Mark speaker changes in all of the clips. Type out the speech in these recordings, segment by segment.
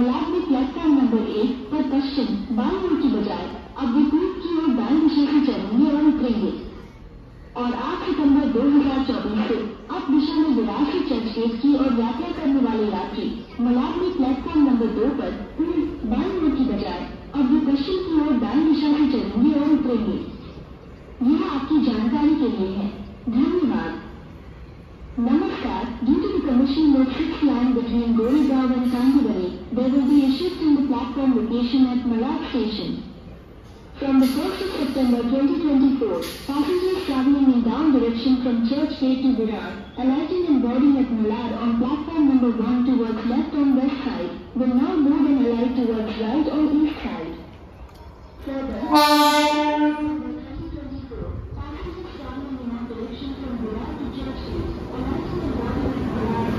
Speaker 1: मलाड में platform number 1 पर पश्चिम बाईं ओर की बजाय अब विपरीत की ओर दाएं दिशा से चलेंगे और उतरेंगे। और 8 सितंबर 2024 से अप दिशा में विरासत चर्चगेट की ओर यात्रा करने वाले यात्री मलाड में प्लेटफॉर्म नंबर 2 पर पूर्व बाईं ओर की बजाय अब पश्चिम की ओर दाएं दिशा से चलेंगे और उतरेंगे। यह आपकी जानकारी के लिए है। धन्यवाद। Namaskar. Due to the commission of 6th line between Goregaon and Kandivali, there will be a shift in the platform location at Malad station. From the 1st of September 2024, passengers travelling in down direction from Churchgate to Virar, alighting and boarding at Malad on platform number 1 towards left on west side, will now board and alight towards right or east side. Further, passengers travelling in one direction from Virar to Churchgate, alighting and boarding at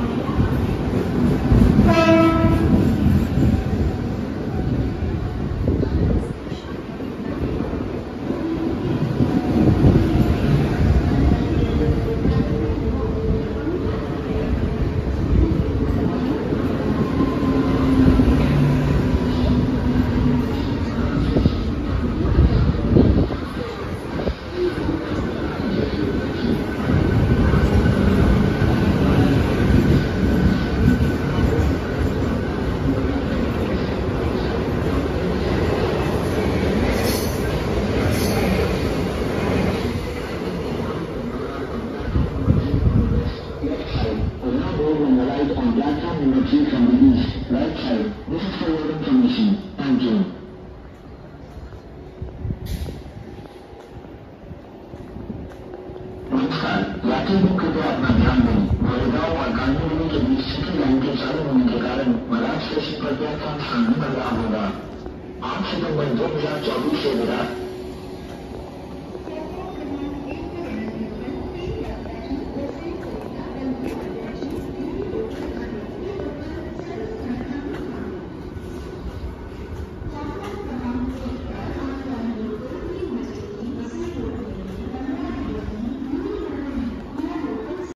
Speaker 1: on platform number 3 from the east, right side. This is for your information. Thank you. नमस्कार, यात्रियों कृपया अपना ध्यान दें। गोरेगांव और कांदीवली के बीच city line के चालू होने के कारण मलाड स्टेशन पर प्लेटफॉर्म स्थान बदलाव होगा। 8 सितंबर 2024 से विराट